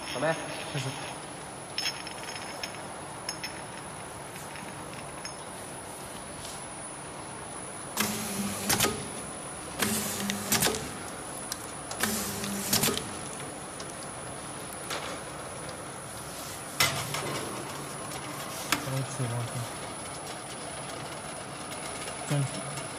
准备， 开始。再次往上，站住。